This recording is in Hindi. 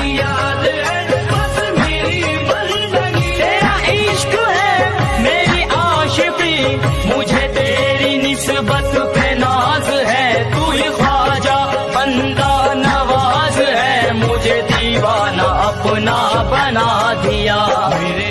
याद है बस मेरी बंदगी। तेरा इश्क है मेरी आशिकी, मुझे तेरी निस्बत पे नाज है। तू ही ख्वाजा बंदा नवाज है, मुझे दीवाना अपना बना दिया।